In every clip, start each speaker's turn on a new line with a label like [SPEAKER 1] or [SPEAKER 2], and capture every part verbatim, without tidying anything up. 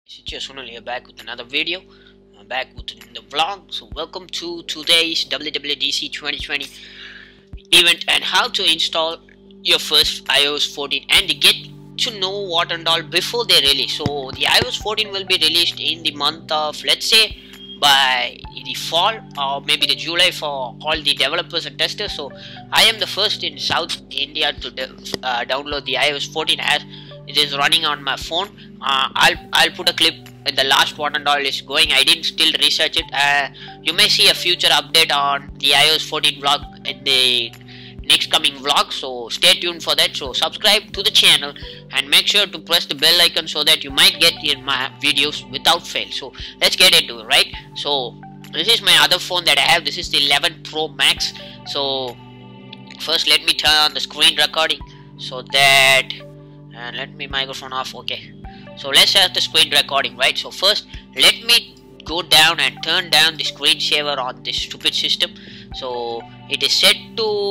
[SPEAKER 1] It's Sunil here, back with another video. I'm back with the vlog. So welcome to today's W W D C twenty twenty event and how to install your first i O S fourteen and get to know what and all before they release. So the i O S fourteen will be released in the month of, let's say, by the fall or maybe the July for all the developers and testers. So I am the first in South India to uh, download the i O S fourteen as it is running on my phone. uh, I'll, I'll put a clip in the last one and all is going. I didn't still research it. Uh, you may see a future update on the i O S fourteen vlog in the next coming vlog, so stay tuned for that. So subscribe to the channel and make sure to press the bell icon so that you might get in my videos without fail. So let's get into it, right? So this is my other phone that I have. This is the eleven Pro Max. So first let me turn on the screen recording so that, and let me microphone off. Okay, so let's have the screen recording, right? So first let me go down and turn down the screensaver on this stupid system. So it is set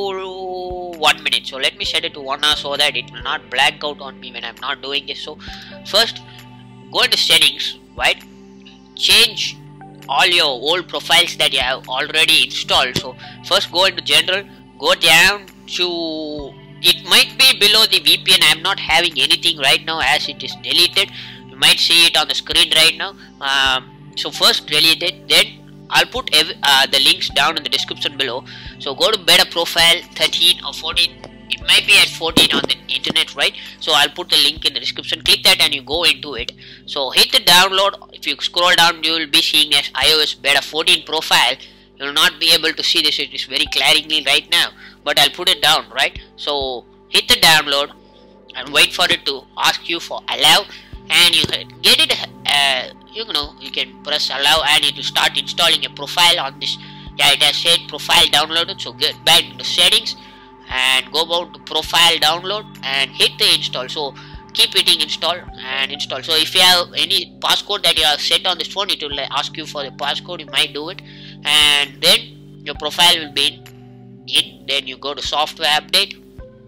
[SPEAKER 1] to one minute, so let me set it to one hour so that it will not black out on me when I'm not doing this. So first go into settings, right? Change all your old profiles that you have already installed. So first go into general, go down to, it might be below the V P N. I'm not having anything right now as it is deleted. You might see it on the screen right now. Um, so first delete it, then I'll put every, uh, the links down in the description below. So go to better profile thirteen or fourteen. It might be at fourteen on the internet, right? So I'll put the link in the description. Click that and you go into it. So hit the download. If you scroll down, you will be seeing as iOS beta fourteen profile. You will not be able to see this. It is very glaringly right now, but I'll put it down, right? So hit the download and wait for it to ask you for allow, and you get it. Uh, you know, you can press allow and it will start installing a profile on this. Yeah, it has said profile downloaded. So get back to settings and go about to profile download and hit the install. So keep hitting install and install. So if you have any passcode that you have set on this phone, it will ask you for the passcode. You might do it, and then your profile will be in, in. Then you go to software update.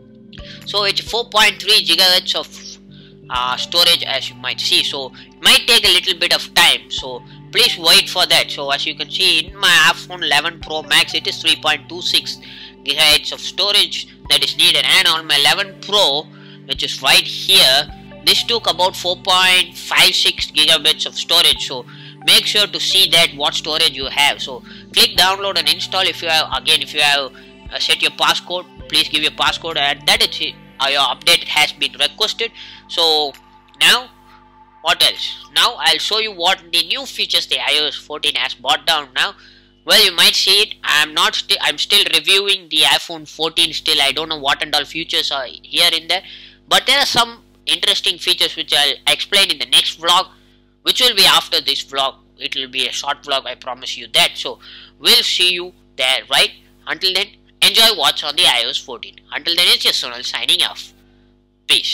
[SPEAKER 1] So it's four point three gigahertz of Uh, storage, as you might see. So it might take a little bit of time, so please wait for that. So as you can see in my iPhone eleven Pro Max, it is three point two six gigahertz of storage that is needed, and on my eleven Pro, which is right here, this took about four point five six gigabits of storage. So make sure to see that what storage you have. So click download and install. If you have, again, if you have uh, set your passcode, please give your passcode, and that is it. Uh, your update has been requested. So now what else? Now I'll show you what the new features the i O S fourteen has brought down now. Well, you might see it. I'm not sti I'm still reviewing the iPhone fourteen still. I don't know what and all features are here in there, but there are some interesting features which I'll explain in the next vlog, which will be after this vlog. It will be a short vlog, I promise you that. So we'll see you there, right? Until then, enjoy watch on the i O S fourteen. Until then, it's just Sonal signing off. Peace.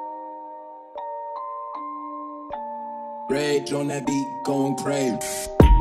[SPEAKER 2] Rage on that beat, going crazy.